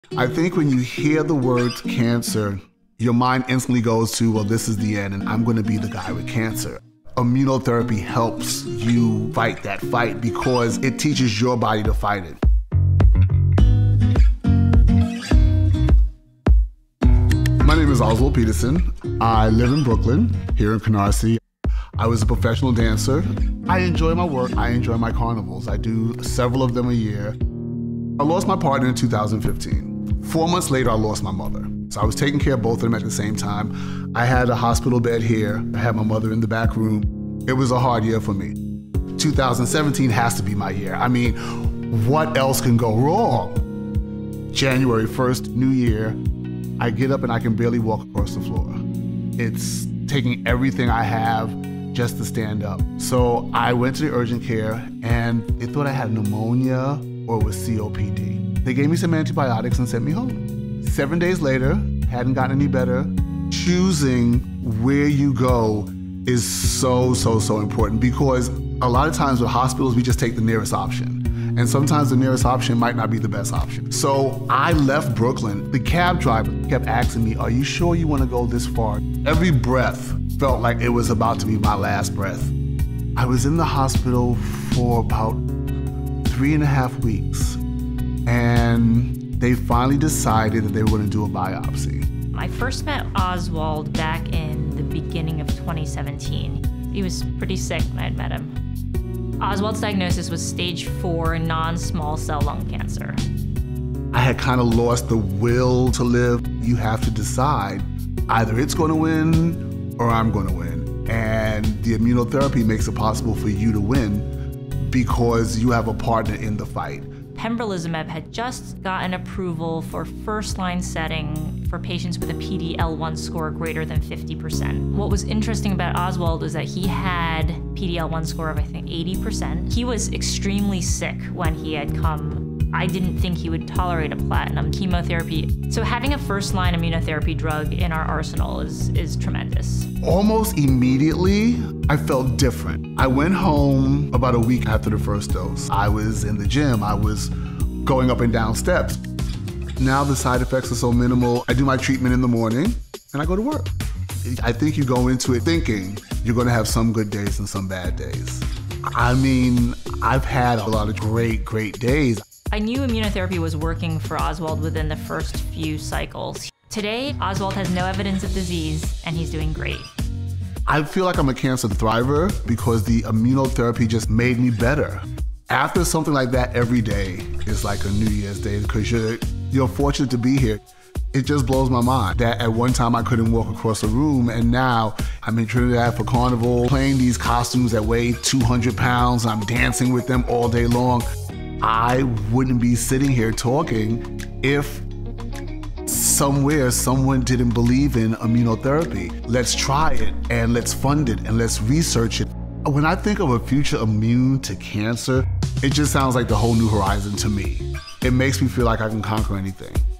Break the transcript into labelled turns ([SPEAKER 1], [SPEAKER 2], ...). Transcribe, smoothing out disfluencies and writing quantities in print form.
[SPEAKER 1] I think when you hear the word cancer, your mind instantly goes to, well, this is the end and I'm gonna be the guy with cancer. Immunotherapy helps you fight that fight because it teaches your body to fight it. My name is Oswald Peterson. I live in Brooklyn, here in Canarsie. I was a professional dancer. I enjoy my work. I enjoy my carnivals. I do several of them a year. I lost my partner in 2015. 4 months later, I lost my mother. So I was taking care of both of them at the same time. I had a hospital bed here. I had my mother in the back room. It was a hard year for me. 2017 has to be my year. I mean, what else can go wrong? January 1st, New Year, I get up and I can barely walk across the floor. It's taking everything I have just to stand up. So I went to the urgent care and they thought I had pneumonia or it was COPD. They gave me some antibiotics and sent me home. 7 days later, hadn't gotten any better. Choosing where you go is so important because a lot of times with hospitals, we just take the nearest option. And sometimes the nearest option might not be the best option. So I left Brooklyn. The cab driver kept asking me, are you sure you want to go this far? Every breath felt like it was about to be my last breath. I was in the hospital for about 3.5 weeks. And they finally decided that they were going to do a biopsy.
[SPEAKER 2] I first met Oswald back in the beginning of 2017. He was pretty sick when I had met him. Oswald's diagnosis was stage 4 non-small cell lung cancer.
[SPEAKER 1] I had kind of lost the will to live. You have to decide, either it's going to win or I'm going to win. And the immunotherapy makes it possible for you to win because you have a partner in the fight.
[SPEAKER 2] Pembrolizumab had just gotten approval for first-line setting for patients with a PD-L1 score greater than 50%. What was interesting about Oswald is that he had PD-L1 score of, I think, 80%. He was extremely sick when he had come. I didn't think he would tolerate a platinum chemotherapy. So having a first-line immunotherapy drug in our arsenal is tremendous.
[SPEAKER 1] Almost immediately, I felt different. I went home about a week after the first dose. I was in the gym. I was going up and down steps. Now the side effects are so minimal. I do my treatment in the morning and I go to work. I think you go into it thinking you're gonna have some good days and some bad days. I mean, I've had a lot of great days.
[SPEAKER 2] I knew immunotherapy was working for Oswald within the first few cycles. Today, Oswald has no evidence of disease, and he's doing great.
[SPEAKER 1] I feel like I'm a cancer thriver because the immunotherapy just made me better. After something like that every day is like a New Year's Day because you're fortunate to be here. It just blows my mind that at one time I couldn't walk across a room and now I'm in Trinidad for Carnival, playing these costumes that weigh 200 pounds. I'm dancing with them all day long. I wouldn't be sitting here talking if somewhere someone didn't believe in immunotherapy. Let's try it and let's fund it and let's research it. When I think of a future immune to cancer, it just sounds like the whole new horizon to me. It makes me feel like I can conquer anything.